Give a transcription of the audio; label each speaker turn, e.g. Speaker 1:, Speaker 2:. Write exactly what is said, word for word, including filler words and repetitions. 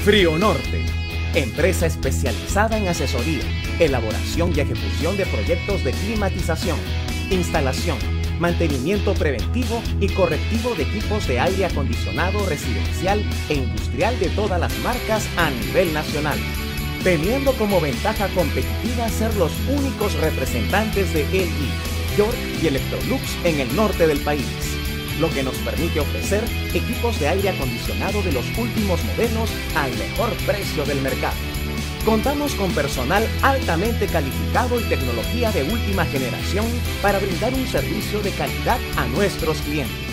Speaker 1: Frío Norte, empresa especializada en asesoría, elaboración y ejecución de proyectos de climatización, instalación, mantenimiento preventivo y correctivo de equipos de aire acondicionado residencial e industrial de todas las marcas a nivel nacional, teniendo como ventaja competitiva ser los únicos representantes de L G, York y Electrolux en el norte del país, lo que nos permite ofrecer equipos de aire acondicionado de los últimos modelos al mejor precio del mercado. Contamos con personal altamente calificado y tecnología de última generación para brindar un servicio de calidad a nuestros clientes.